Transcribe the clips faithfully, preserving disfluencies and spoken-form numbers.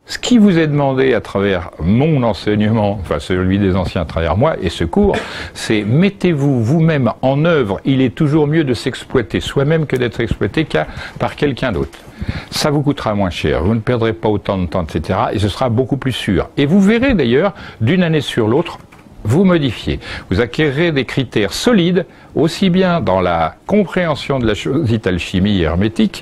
Ce qui vous est demandé à travers mon enseignement, enfin celui des anciens à travers moi et ce cours, c'est mettez-vous vous-même en œuvre. Il est toujours mieux de s'exploiter soi-même que d'être exploité qu'à par quelqu'un d'autre. Ça vous coûtera moins cher, vous ne perdrez pas autant de temps, et cetera. Et ce sera beaucoup plus sûr. Et vous verrez d'ailleurs, d'une année sur l'autre, vous modifiez. Vous acquérerez des critères solides, aussi bien dans la compréhension de la chose dite alchimie hermétique,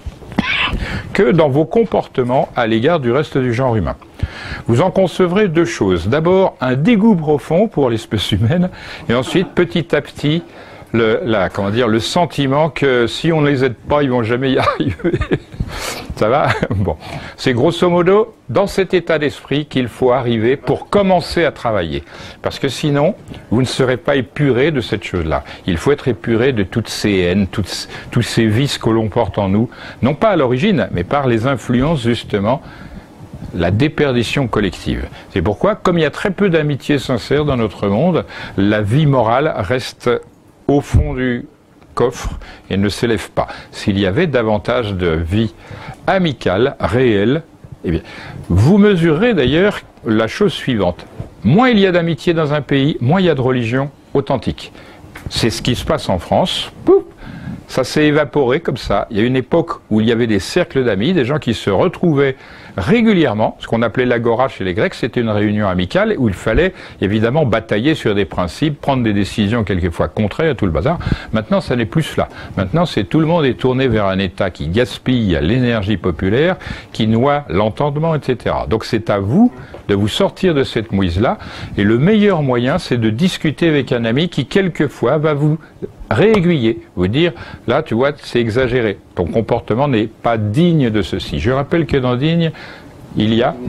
que dans vos comportements à l'égard du reste du genre humain. Vous en concevrez deux choses. D'abord, un dégoût profond pour l'espèce humaine, et ensuite, petit à petit, le, la, comment dire, le sentiment que si on ne les aide pas, ils vont jamais y arriver. Ça va? Bon. C'est grosso modo dans cet état d'esprit qu'il faut arriver pour commencer à travailler. Parce que sinon, vous ne serez pas épuré de cette chose-là. Il faut être épuré de toutes ces haines, toutes, tous ces vices que l'on porte en nous, non pas à l'origine, mais par les influences, justement, la déperdition collective. C'est pourquoi, comme il y a très peu d'amitié sincère dans notre monde, la vie morale reste au fond du coffre et ne s'élève pas. S'il y avait davantage de vie amicale, réelle, eh bien, vous mesurerez d'ailleurs la chose suivante. Moins il y a d'amitié dans un pays, moins il y a de religion authentique. C'est ce qui se passe en France. Pouf, ça s'est évaporé comme ça. Il y a une époque où il y avait des cercles d'amis, des gens qui se retrouvaient régulièrement. Ce qu'on appelait l'agora chez les Grecs, c'était une réunion amicale où il fallait évidemment batailler sur des principes, prendre des décisions quelquefois contraires à tout le bazar. Maintenant, ça n'est plus cela. Maintenant, c'est tout le monde est tourné vers un État qui gaspille l'énergie populaire, qui noie l'entendement, et cetera. Donc c'est à vous de vous sortir de cette mouise-là. Et le meilleur moyen, c'est de discuter avec un ami qui, quelquefois, va vous réaiguiller, vous dire, là, tu vois, c'est exagéré. Ton comportement n'est pas digne de ceci. Je rappelle que dans digne, il y a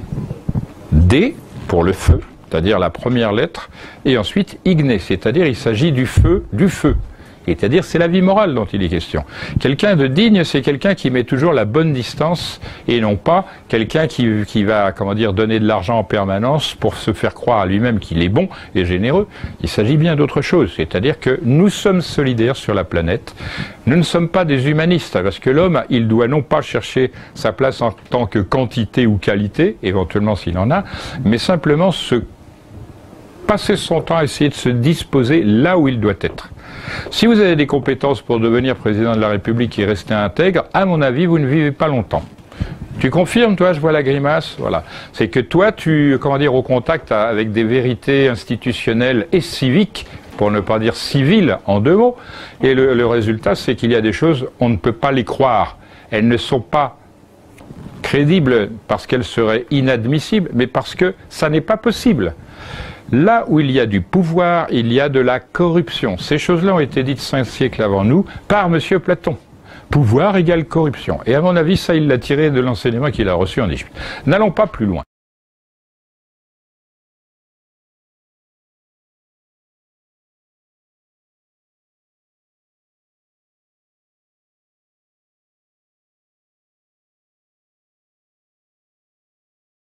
D pour le feu, c'est-à-dire la première lettre, et ensuite igné, c'est-à-dire il s'agit du feu, du feu. C'est-à-dire c'est la vie morale dont il est question. Quelqu'un de digne, c'est quelqu'un qui met toujours la bonne distance et non pas quelqu'un qui, qui va, comment dire, donner de l'argent en permanence pour se faire croire à lui-même qu'il est bon et généreux. Il s'agit bien d'autre chose. C'est-à-dire que nous sommes solidaires sur la planète. Nous ne sommes pas des humanistes parce que l'homme, il doit non pas chercher sa place en tant que quantité ou qualité, éventuellement s'il en a, mais simplement se passer son temps à essayer de se disposer là où il doit être. Si vous avez des compétences pour devenir président de la République et rester intègre, à mon avis, vous ne vivez pas longtemps. Tu confirmes, toi, je vois la grimace, voilà. C'est que toi, tu, comment dire, au contact avec des vérités institutionnelles et civiques, pour ne pas dire civiles, en deux mots, et le, le résultat, c'est qu'il y a des choses, on ne peut pas les croire. Elles ne sont pas crédibles parce qu'elles seraient inadmissibles, mais parce que ça n'est pas possible. Là où il y a du pouvoir, il y a de la corruption. Ces choses-là ont été dites cinq siècles avant nous par M. Platon. Pouvoir égale corruption. Et à mon avis, ça, il l'a tiré de l'enseignement qu'il a reçu en Égypte. N'allons pas plus loin.